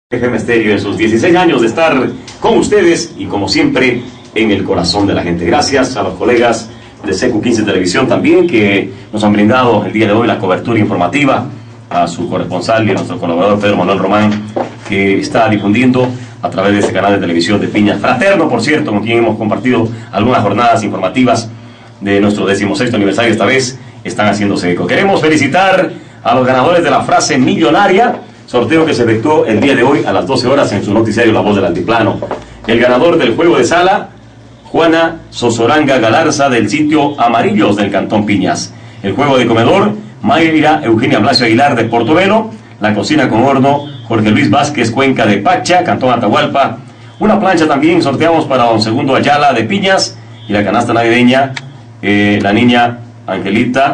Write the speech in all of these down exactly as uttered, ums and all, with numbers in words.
F M Stereo en sus dieciséis años de estar con ustedes y como siempre en el corazón de la gente. Gracias a los colegas de C Q quince Televisión también que nos han brindado el día de hoy la cobertura informativa, a su corresponsal y a nuestro colaborador Pedro Manuel Román, que está difundiendo a través de este canal de televisión de Piñas Fraterno, por cierto, con quien hemos compartido algunas jornadas informativas de nuestro decimosexto aniversario. Esta vez están haciéndose eco. Queremos felicitar a los ganadores de la frase millonaria, sorteo que se efectuó el día de hoy a las doce horas en su noticiario La Voz del Altiplano. El ganador del juego de sala, Juana Sosoranga Galarza, del sitio Amarillos del Cantón Piñas. El juego de comedor, Mayra Eugenia Blasio Aguilar de Portobelo. La cocina con horno, Jorge Luis Vázquez Cuenca de Pacha, Cantón Atahualpa. Una plancha también sorteamos para don Segundo Ayala de Piñas. Y la canasta navideña, eh, la niña Angelita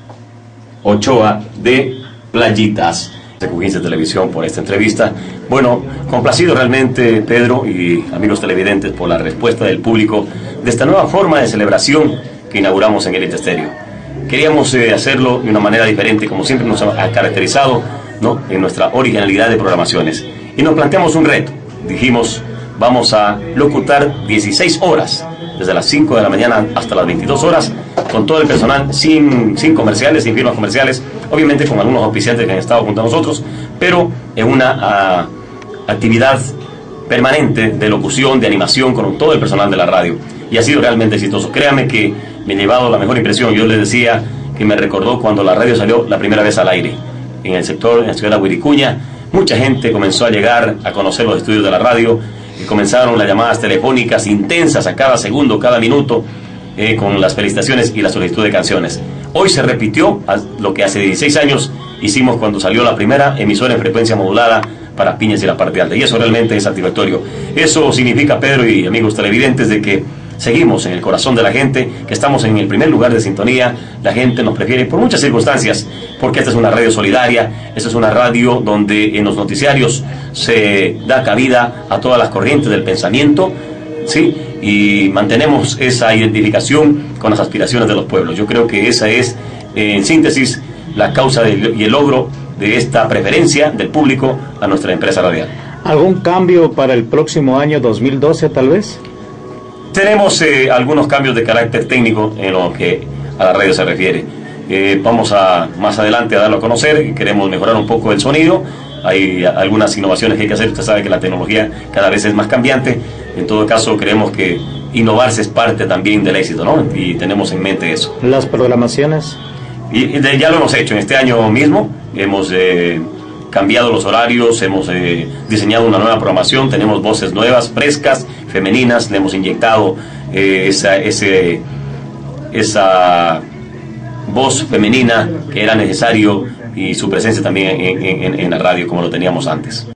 Ochoa de Playitas. C Q quince Televisión por esta entrevista. Bueno, complacido realmente, Pedro y amigos televidentes, por la respuesta del público de esta nueva forma de celebración que inauguramos en Elite Stereo. Queríamos eh, hacerlo de una manera diferente, como siempre nos ha caracterizado, ¿no?, en nuestra originalidad de programaciones. Y nos planteamos un reto. Dijimos, vamos a locutar dieciséis horas, desde las cinco de la mañana hasta las veintidós horas, con todo el personal, sin, sin comerciales, sin firmas comerciales, obviamente con algunos auspiciantes que han estado junto a nosotros, pero en una uh, actividad permanente de locución, de animación con todo el personal de la radio. Y ha sido realmente exitoso. Créanme que me he llevado la mejor impresión. Yo les decía que me recordó cuando la radio salió la primera vez al aire, en el sector, en la ciudad de Huiricuña. Mucha gente comenzó a llegar a conocer los estudios de la radio, y comenzaron las llamadas telefónicas intensas a cada segundo, cada minuto, eh, con las felicitaciones y la solicitud de canciones. Hoy se repitió lo que hace dieciséis años hicimos cuando salió la primera emisora en frecuencia modulada para Piñas y la parte alta, y eso realmente es satisfactorio. Eso significa, Pedro y amigos televidentes, de que seguimos en el corazón de la gente, que estamos en el primer lugar de sintonía. La gente nos prefiere por muchas circunstancias, porque esta es una radio solidaria, esta es una radio donde en los noticiarios se da cabida a todas las corrientes del pensamiento, ¿sí?, y mantenemos esa identificación con las aspiraciones de los pueblos. Yo creo que esa es, en síntesis, la causa del, y el logro de esta preferencia del público a nuestra empresa radial. ¿Algún cambio para el próximo año dos mil doce, tal vez? Tenemos eh, algunos cambios de carácter técnico en lo que a la radio se refiere. Eh, vamos a más adelante a darlo a conocer. Queremos mejorar un poco el sonido. Hay algunas innovaciones que hay que hacer. Usted sabe que la tecnología cada vez es más cambiante. En todo caso, creemos que innovarse es parte también del éxito, ¿no? Y tenemos en mente eso. ¿Las programaciones? Y, y de, ya lo hemos hecho en este año mismo. Hemos eh, cambiado los horarios, hemos eh, diseñado una nueva programación. Tenemos voces nuevas, frescas, femeninas. Le hemos inyectado eh, esa, ese, esa voz femenina que era necesario, y su presencia también en, en, en la radio como lo teníamos antes.